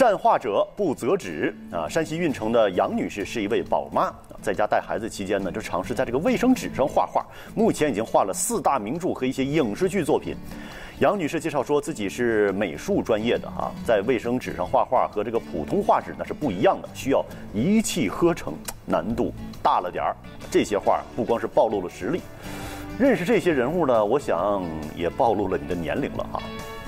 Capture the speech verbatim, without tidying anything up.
善画者不择止啊！山西运城的杨女士是一位宝妈，在家带孩子期间呢，就尝试在这个卫生纸上画画。目前已经画了四大名著和一些影视剧作品。杨女士介绍说自己是美术专业的哈、啊，在卫生纸上画画和这个普通画纸那是不一样的，需要一气呵成，难度大了点儿。这些画不光是暴露了实力，认识这些人物呢，我想也暴露了你的年龄了哈、啊。